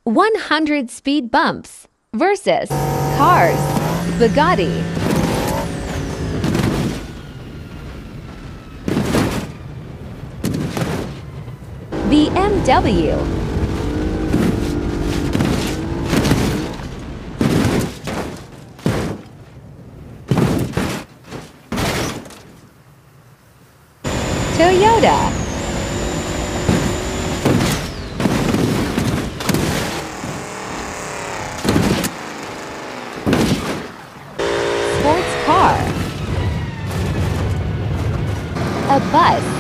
100 speed bumps versus Cars, Bugatti. BMW. Toyota. Sports car. A bus.